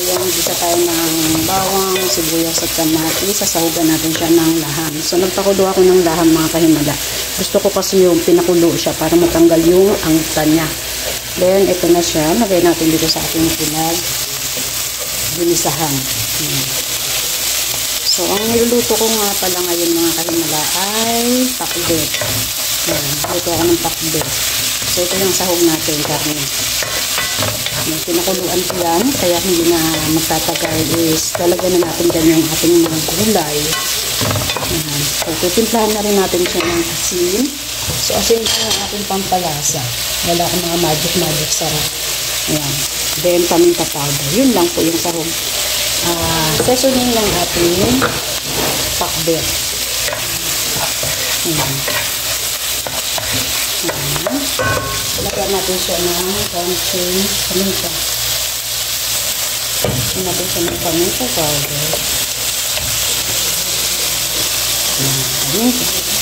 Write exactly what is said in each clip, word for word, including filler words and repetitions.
Ayan, gisa tayo ng bawang, sibuyas at kamatis. Sasahugan natin siya ng laham. So, nagpakulo ako ng laham mga kahimala. Gusto ko kasi yung pinakulo siya para matanggal yung angta niya. Then, ito na siya. Lagay natin dito sa ating pinag ginisahan. Ayan. So, ang niluluto ko nga pala ngayon mga kahimala ay pakbet. Ayan, luto ako ng pakbet. So, ito yung sahog natin, karne. Ayan, pinakuluan ko yan, kaya hindi na magtatagal is talagyan na natin dyan yung ating mga gulay. Ayan. So, titimplahan na rin natin siya ng asin. So, asin ko yung ating pampalasa. Wala akong mga magic-magic sarap. Ayan. Then, paminta powder. Yun lang po yung sahog. Uh, seasoning ng ating pakbet. Ayan. Ayan. Lagyan natin siya ng konting paminta. Lagyan natin siya ng paminta powder. Ayan. Paminta.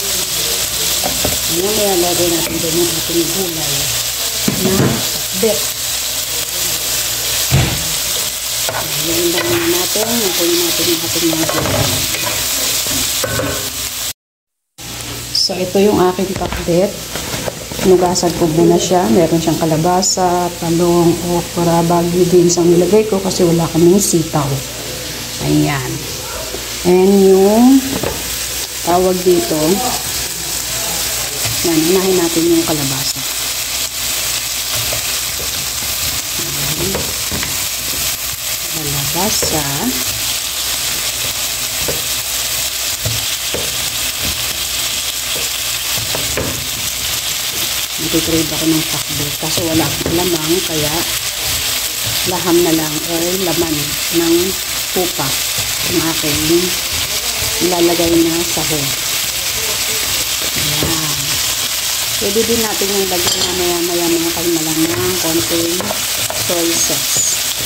Ayan. Ayan. Lagyan natin din yung ating gulay na pakbet. Ayan lang naman natin. Nakunin natin yung ating mga gulay. So, ito yung aking pakbet. Nugasan ko muna siya. Meron siyang kalabasa, talong, okra, bagyo din ang nilagay ko kasi wala kaming sitaw. Ayan. And yung tawag dito, yan, unahin natin yung kalabasa. Ayan. Kalabasa. Nag-trade ako ng pakbet kasi wala akong lamang, kaya laham na lang or laman ng pupa ang aking ilalagay na sahog. Ayan. Pwede din natin yung lagyan na maya maya mga kalmalang ng konting soy sauce.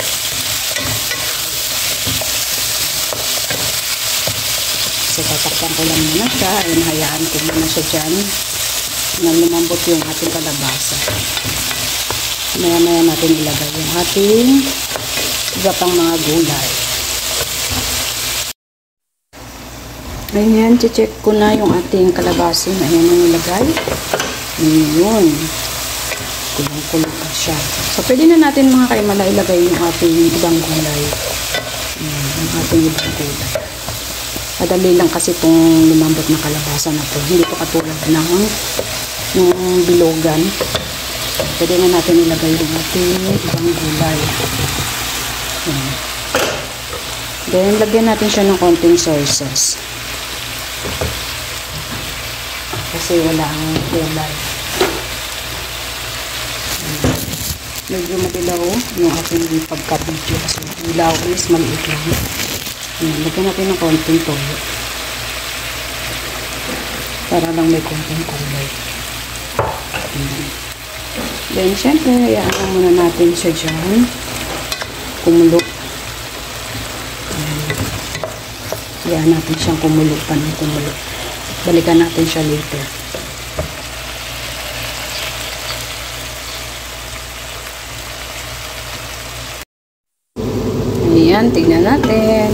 So, tatakpan ko lang muna siya. Ayun, hayaan ko muna siya dyan na lumambot yung ating kalabasa. Maya-maya natin ilagay yung ating iba pang mga gulay. Ayan, check ko na yung ating kalabasin. Ayan yung ilagay. Ayan. Kulong-kulong pa siya. So, pwede na natin mga kaimala ilagay yung ating ibang gulay. Ayan, yung ating ibang gulay. Madali lang kasi itong lumambot na kalabasa na ito. Hindi ito katulad ng yung bilogan. Pwede na natin ilagay yung ating ibang gulay. Ayan. Then, lagyan natin siya ng konting soy sauce. Kasi wala ang gulay. Ayan. Medyo matilaw yung ating pagka-video kasi ilaw is maliit lang. Ayan. Lagyan natin ng konting toyo. Para lang may konting kulay. Then, syempre, hayaan lang muna natin siya dyan. Kumulo. Ayan. Hayaan natin siyang kumulo pa ng kumulo. Balikan natin siya later. Ayan, tignan natin.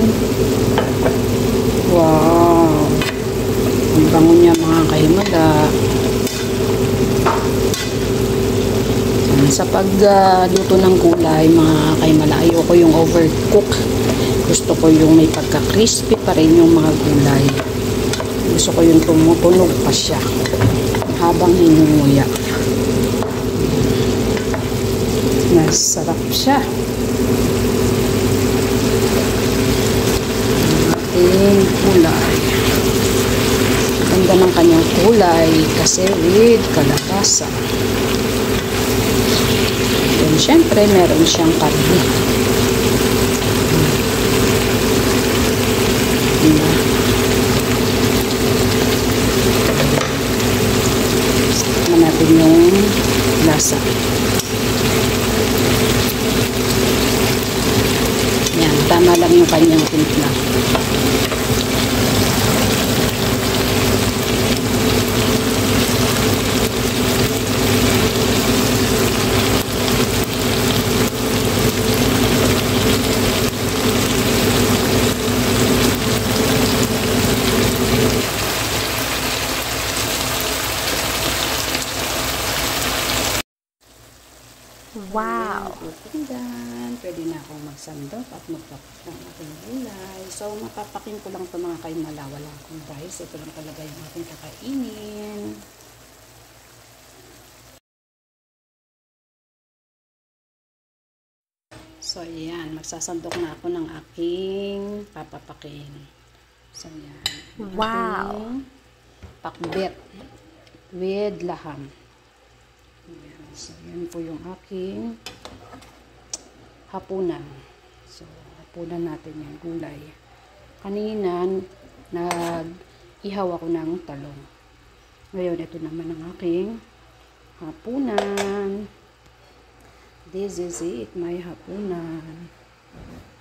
Wow! Ang bango niya mga kahimala. Sa pagluto uh, ng gulay, mga kaimala, ayoko yung overcook. Gusto ko yung may pagka-crispy pa rin yung mga gulay. Gusto ko yung tumutunog pa siya habang hinunguya. Masarap siya. Ating gulay. Ganda ng kanyang kulay kasi with kalabasa. And syempre, meron siyang karne. Ayan. Tignan natin yung lasa. Ayan, tama lang yung kanyang timpla. ready na akong magsandok at magpapak ng aking gulay. So, mapapakin ko lang ito mga kaimala. Wala akong rice. Ito lang talaga yung aking kakainin. So, ayan. Magsasandok na ako ng aking papapakin. So, ayan. Wow! Pakbet with laham. Ayan. So, yan po yung aking hapunan. So, hapunan natin yung gulay. Kanina, nag-ihaw ako ng talong. Ngayon, ito naman ang aking hapunan. This is it, my hapunan.